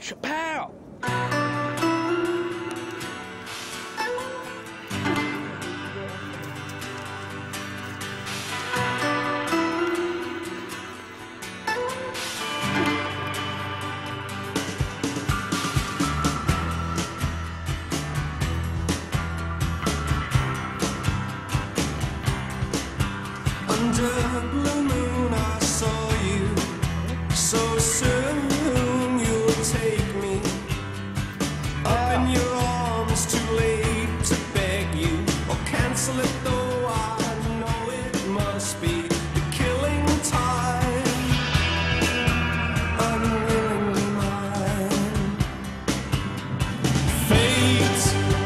Chappelle! Under a blue moon I saw you. So soon you'll take me up in your arms. Too late to beg you or cancel it, though I know it must be the killing time. Unwillingly mine. Fate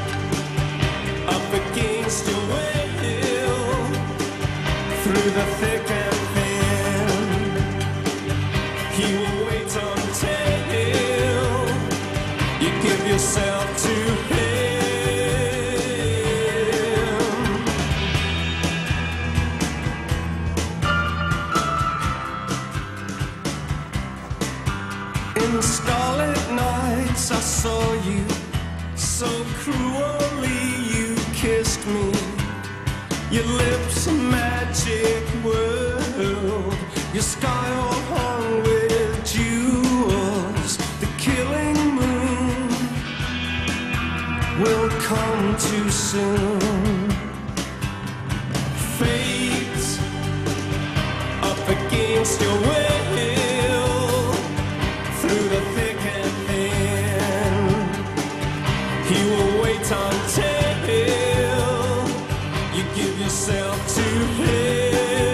up against your will. Through the thick and thin, he will wait until you give yourself to him. In starlit nights I saw you, so cruelly you kissed me. Your lips a magic world, your sky all hung with jewels. The killing moon will come too soon. Fate up against your will. Through the thick and thin, he will wait until you give yourself to him.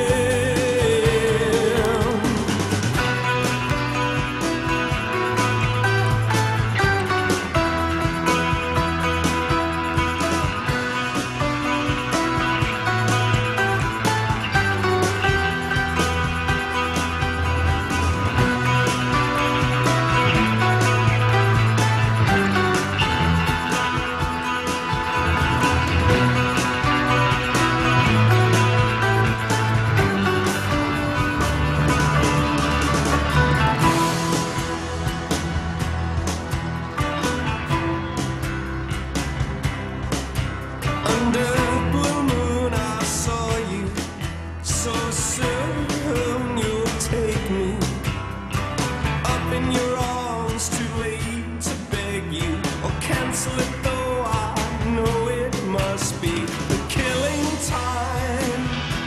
Under a blue moon I saw you, so soon you'll take me up in your arms. Too late to beg you or cancel it, though I know it must be the killing time.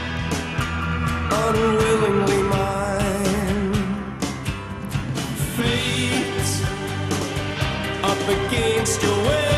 Unwillingly mine. Fate up against your will.